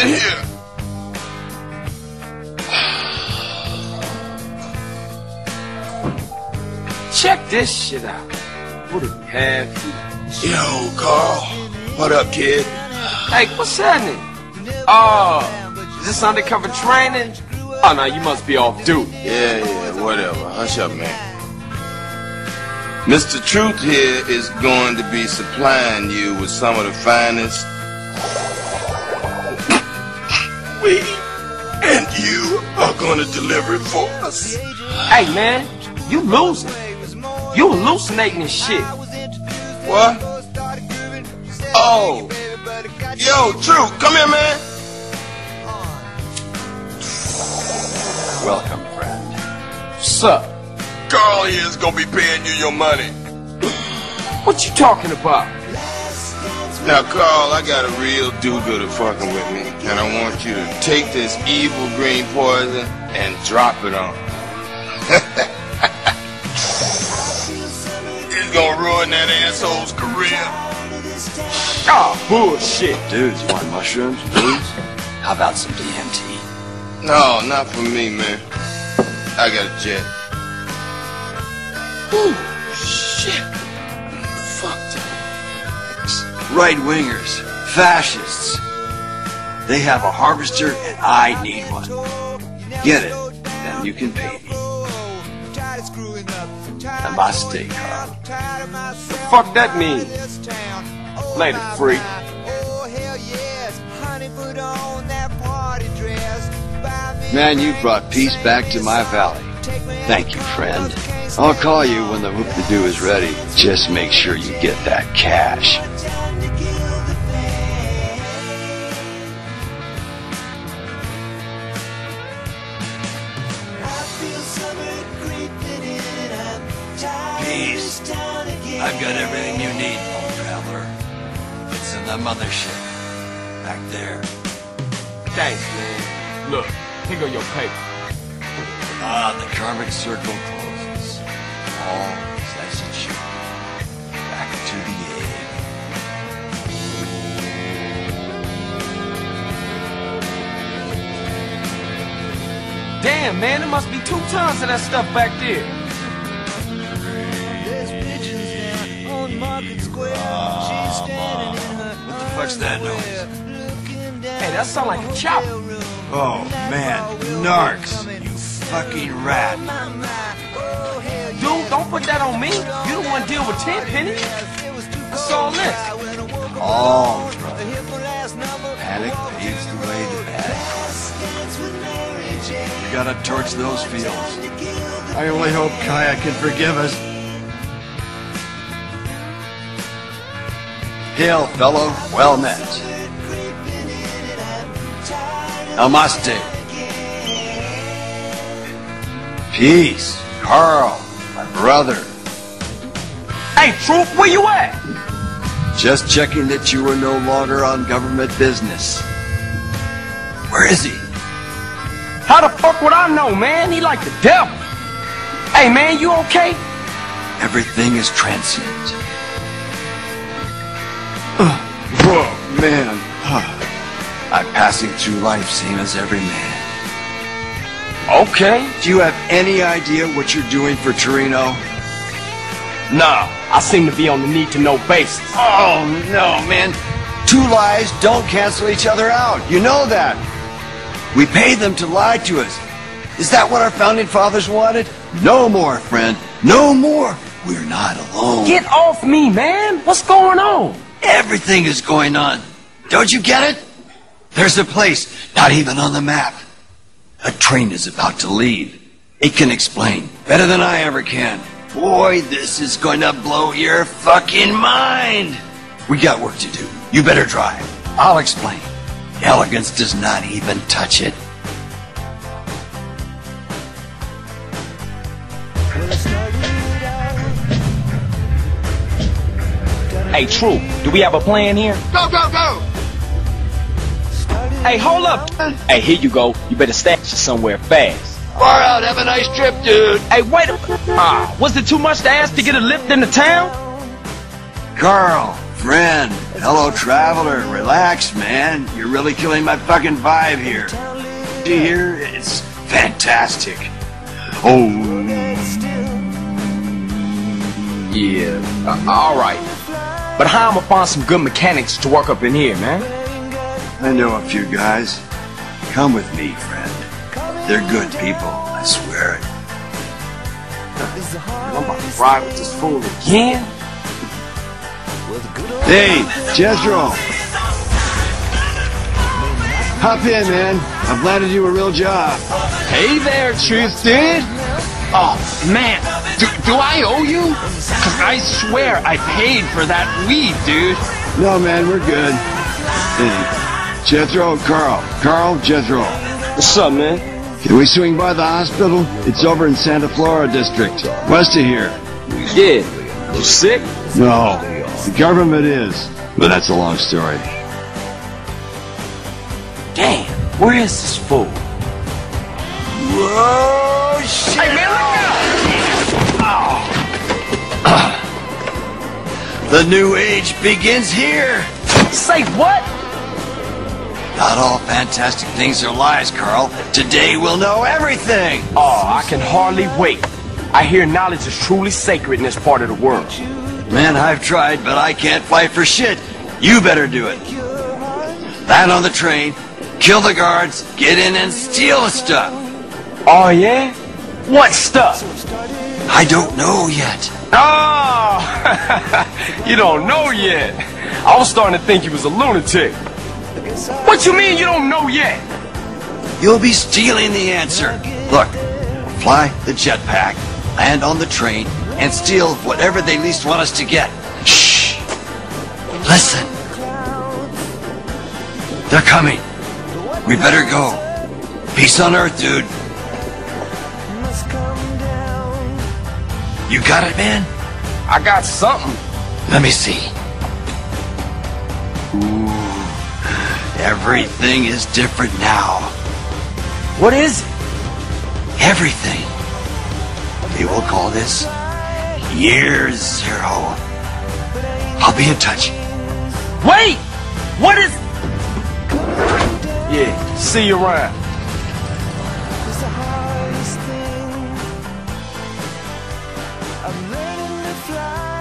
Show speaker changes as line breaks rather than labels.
in here.
Check this shit out. What do we have here?
Yo, Carl. What up, kid?
Hey, what's happening? Is this undercover training? Oh, no, you must be off duty.
Yeah, whatever. Hush up, man. Mr. Truth here is going to be supplying you with some of the finest weed, and you are going to deliver it for us.
Hey, man, you losing. You hallucinating and shit.
What? Oh. Yo, Truth, come here, man.
Welcome, friend.
What's up?
Carl here is going to be paying you your money.
What you talking about?
Now, Carl, I got a real do-gooder fucking with me, and I want you to take this evil green poison and drop it on him. It's gonna ruin that asshole's career.
Ah, bullshit.
Dudes, you want mushrooms, booze? How about some DMT?
No, not for me, man. I got a jet.
Ooh, shit. Fucked up.
Right-wingers, fascists. They have a harvester and I need one. Get it, then you can pay me. Namaste, Carl.
The fuck that mean? Later, freak.
Man, you brought peace back to my valley. Thank you, friend. I'll call you when the whoop-de-doo is ready. Just make sure you get that cash. Peace. I've got everything you need, old traveler. It's in the mothership. Back there.
Thanks, man. Look, here go your paper.
Ah, the karmic circle closes. All is as it should be. Back to the egg.
Damn, man, there must be 2 tons of that stuff back there.
What the fuck's that noise?
Hey, that sound like a chopper.
Oh, man, narcs, you fucking rat.
Dude, don't put that on me. You the one deal with Tenpenny. What's all this?
All right. Panic paves the way to bad. We gotta torch those fields. I only hope Kaya can forgive us. Hail, fellow. Well met. Namaste. Peace. Carl, my brother.
Hey, Truth, where you at?
Just checking that you were no longer on government business. Where is he?
How the fuck would I know, man? He like the devil. Hey, man, you okay?
Everything is transient. Whoa, man. I'm passing through life same as every man.
Okay.
Do you have any idea what you're doing for Torino?
Nah, I seem to be on the need-to-know basis.
Oh, no, man. 2 lies don't cancel each other out. You know that. We pay them to lie to us. Is that what our founding fathers wanted? No more, friend. No more. We're not alone.
Get off me, man. What's going on?
Everything is going on. Don't you get it? There's a place not even on the map. A train is about to leave. It can explain better than I ever can. Boy, this is going to blow your fucking mind. We got work to do. You better drive. I'll explain. Elegance does not even touch it.
Hey, True, do we have a plan here?
Go, go, go!
Hey, hold up. Hey, here you go. You better stash it somewhere fast.
Far out. Have a nice trip, dude.
Hey, wait a minute. Was it too much to ask to get a lift into town?
Carl, friend, Hello, traveler. Relax, man. You're really killing my fucking vibe here. See here? It's fantastic. Oh.
Yeah, alright. But how am I find some good mechanics to work up in here, man?
I know a few guys. Come with me, friend. They're good people, I swear it.
I'm about to ride with this fool again?
Hey, Jethro. Hop in, man. I've landed you a real job.
Hey there, Truth dude. Oh, man. Do I owe you? 'Cause I swear I paid for that weed, dude.
No, man, we're good. Hey, Jethro, Carl. Carl, Jethro.
What's up, man?
Can we swing by the hospital? It's over in Santa Flora district, west of here.
Yeah. You sick?
No, the government is. But that's a long story.
Damn, where is this fool? Whoa, shit! Hey, man, look out!
The new age begins here.
Say what?
Not all fantastic things are lies, Carl. Today we'll know everything.
Oh, I can hardly wait. I hear knowledge is truly sacred in this part of the world.
Man, I've tried, but I can't fight for shit. You better do it. Land on the train, kill the guards, get in and steal the stuff.
Oh, yeah? What stuff?
I don't know yet.
Oh! You don't know yet. I was starting to think you was a lunatic. What you mean you don't know yet?
You'll be stealing the answer. Look, fly the jetpack, land on the train, and steal whatever they least want us to get. Shh! Listen. They're coming. We better go. Peace on Earth, dude. You got it, man?
I got something.
Let me see. Ooh, everything is different now.
What is it?
Everything. They will call this Year Zero. I'll be in touch.
Wait! What is... Yeah, see you around.
I'm learning to fly.